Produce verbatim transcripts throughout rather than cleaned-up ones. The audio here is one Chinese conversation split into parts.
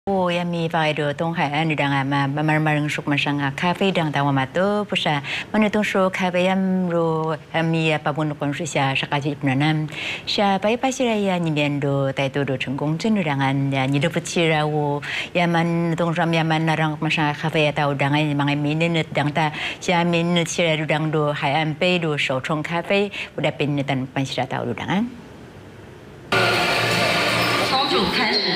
O yami paido tong hai ni dang ma mar marang suk masanga cafe dang tawa mato pusa manutong so cafe yam ro mi apapun kon sya sakaji pnanam sya pai pasira ya ni mendo tai to do成功 cenderangan ya ni do pecirawo yaman tong ram yaman narang masanga cafe ya tau dang ai mangai minute dang ta sya minute sira dang do hai am pe do so chong cafe udah pin tan pasira tau do dang 从主开始。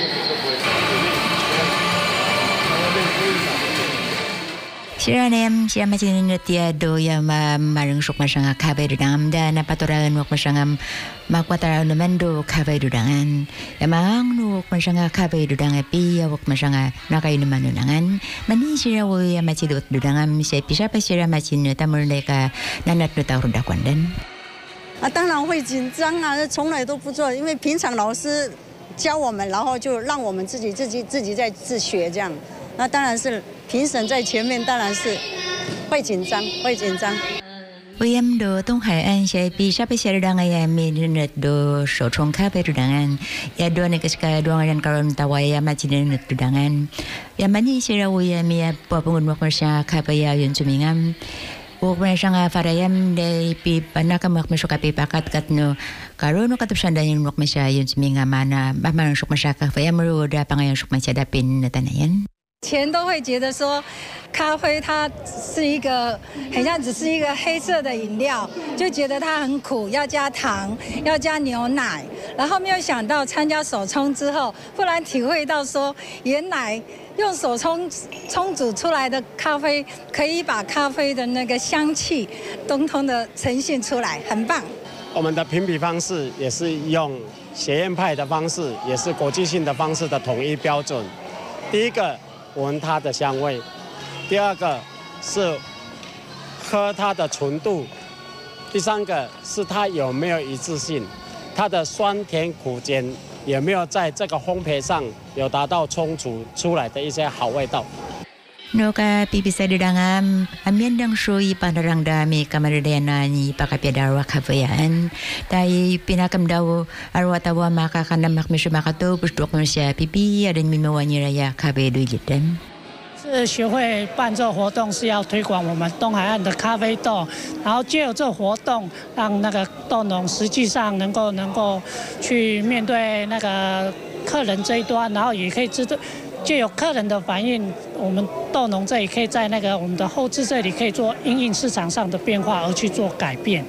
Siranem siya macam dia do ya ma marang suk masanga kabe dudangam dan apa toralan wak masangam makwatara namendo kabe dudangan ya mang nu masanga kabe dudang api ya wak masanga nakai naman dudangan mani sira wo ya macam do dudangam siya bisa pa sira macam tamul leka nanat no tahu dakwan dan 啊，当然会紧张啊，从来都不做，因为平常老师教我们，然后就让我们自己自己自己在自学这样。那当然是评审在前面，当然是会紧张，会紧张。 Uyam do tong hai an siya bisa pa siya dang ay minute do so chong kabe dudangan ya do ne keska do ngan karon tawaya macam ne dudangan ya mani siya uyam ya papungun wak masya kabe ya yun sumingam. Wak masya farayam de pi panaka mak masuk kape pakat kat no karon no katap sanda yun wak masya yun sumingam mana baman sok masya kabe ya meru da pangayon sok masya dapin natanayan. 前都会觉得说，咖啡它是一个很像只是一个黑色的饮料，就觉得它很苦，要加糖，要加牛奶。然后没有想到参加手冲之后，忽然体会到说，原来用手冲冲煮出来的咖啡，可以把咖啡的那个香气通通的呈现出来，很棒。 我们的评比方式也是用学院派的方式，也是国际性的方式的统一标准。第一个。 闻它的香味，第二个是喝它的纯度，第三个是它有没有一致性，它的酸甜苦碱有没有在这个烘焙上有达到充足出来的一些好味道。 No ka pipisa dudangam amian dang sui pandarang dami kamadadena ni pakapiadarwa kafayaan tai pinakam daw arwa tawa makakana makmishu makato pusdok masya pipi ada mimawani raya kabe duijitan 是学会办这活动是要推广我们东海岸的咖啡豆，然后借由这活动，让那个豆农实际上能够能够去面对那个客人这一端，然后也可以知道。 就有客人的反应，我们豆农这里可以在那个我们的后置这里可以做因应市场上的变化而去做改变。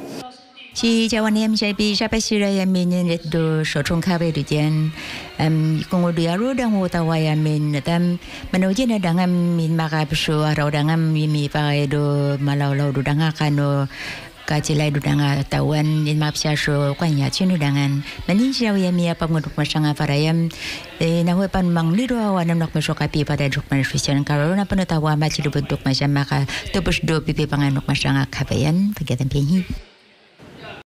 Si Jawan yang saya bisa pasira yang minin do sotong kabe dijan, um kongo dia ro dang utawa yang min tam menuju na dangam min maka besu arau dangam mi pakai do malau lau do danga kano kacilai do danga tawan in map sia so kwanya cinu dangan menin sia yang mi apa nguduk masanga farayam eh nahu pan mang lido awan nak masuk kapi pada duk manifestation karena penetawa macam do bentuk macam maka tebus do pipi panganuk masanga kabeyan pagiatan pihi.